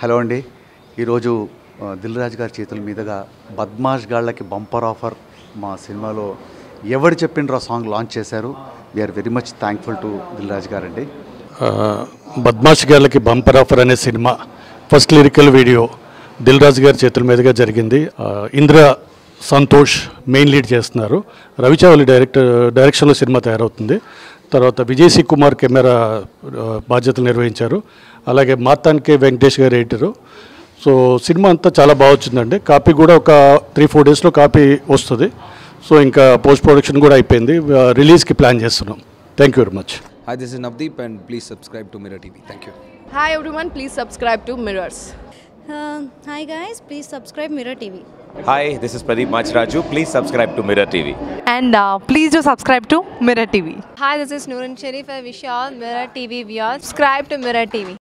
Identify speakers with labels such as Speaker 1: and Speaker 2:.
Speaker 1: Hello అండి, ఈరోజు దిల్ రాజు గారి చేతుల మీదుగా బద్మాష్ గాళ్ళకి బంపర్ ఆఫర్ మా సినిమాలో ఎవడు చెప్పిండ్రా సాంగ్ లాంచ్ చేశారు. We're very much thankful to Dil Raju గారండి.
Speaker 2: బద్మాష్ గాళ్ళకి బంపర్ ఆఫర్ అనే సినిమా first lyrical video Dil Raju గారి చేతుల మీదుగా జరిగింది. ఇంద్ర సంతోష్ మెయిన్ లీడ్ చేస్తున్నారు. రవిచావలి డైరెక్షన్లో సినిమా తయారవుతుంది. తర్వాత విజయ్ సి కుమార్ కెమెరా బాధ్యతలు నిర్వహించారు. అలాగే మార్తాన్కే వెంకటేష్ గారు ఎడిటరు. సో సినిమా అంతా చాలా బాగా వచ్చిందండి. కాపీ కూడా ఒక 3-4 డేస్లో కాపీ వస్తుంది. సో ఇంకా పోస్ట్ ప్రొడక్షన్ కూడా అయిపోయింది. రిలీజ్కి ప్లాన్ చేస్తున్నాం. Thank you very much.
Speaker 3: Hi, this is Navdeep and please subscribe to Mirror TV. Thank you.
Speaker 4: Hi everyone, please subscribe to Mirrors.
Speaker 5: Hi guys, please subscribe Mirror TV.
Speaker 6: Hi, this is Badmash Raju. Please subscribe to Mirror TV.
Speaker 7: And please do subscribe to Mirror TV.
Speaker 8: Hi, this is Noorun Sharif. I wish you all Mirror TV viewers subscribe to Mirror TV.